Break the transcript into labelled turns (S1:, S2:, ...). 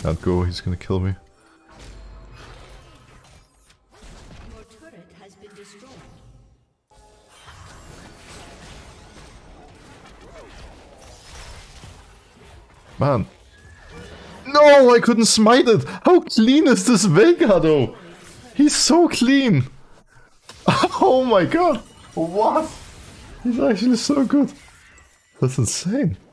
S1: Can't go, he's gonna kill me.
S2: Your turret has been destroyed.
S1: Man. No, I couldn't smite it! How clean is this Veigar though? He's so clean! Oh my god! What? He's actually so good. That's insane.